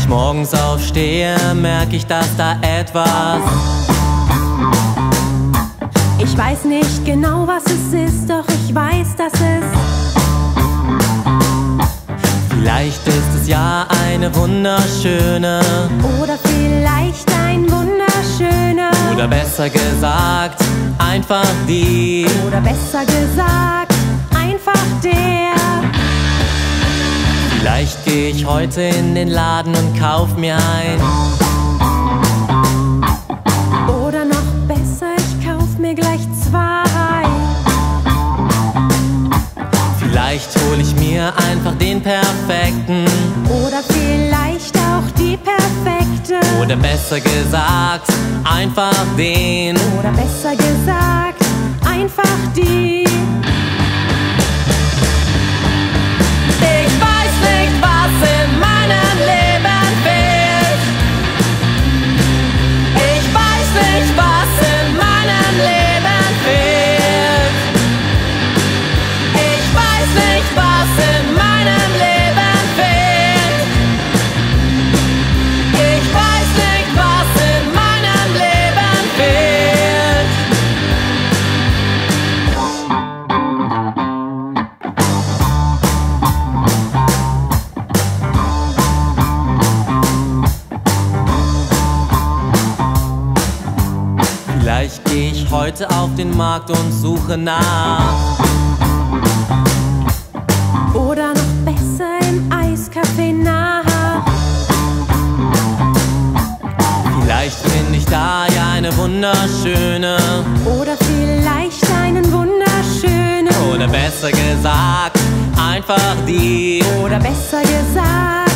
Morgens aufstehe, merke ich, dass da etwas. Ich weiß nicht genau, was es ist, doch ich weiß, dass es. Vielleicht ist es ja eine wunderschöne. Oder vielleicht ein wunderschöner. Oder besser gesagt, einfach die. Oder besser gesagt, einfach der. Vielleicht gehe ich heute in den Laden und kauf mir ein. Oder noch besser, ich kauf mir gleich zwei. Vielleicht hol ich mir einfach den perfekten. Oder vielleicht auch die perfekte. Oder besser gesagt, einfach den. Oder besser gesagt, einfach die. Ich weiß nicht, was in meinem Leben fehlt. Ich weiß nicht, was in meinem Leben fehlt. Ich weiß nicht, was in meinem Leben fehlt. Ich weiß nicht, was in meinem Leben fehlt. Vielleicht gehe ich heute auf den Markt und suche nach. Oder noch besser im Eiscafé nach. Vielleicht finde ich da ja eine wunderschöne. Oder vielleicht einen wunderschönen. Oder besser gesagt, einfach die. Oder besser gesagt,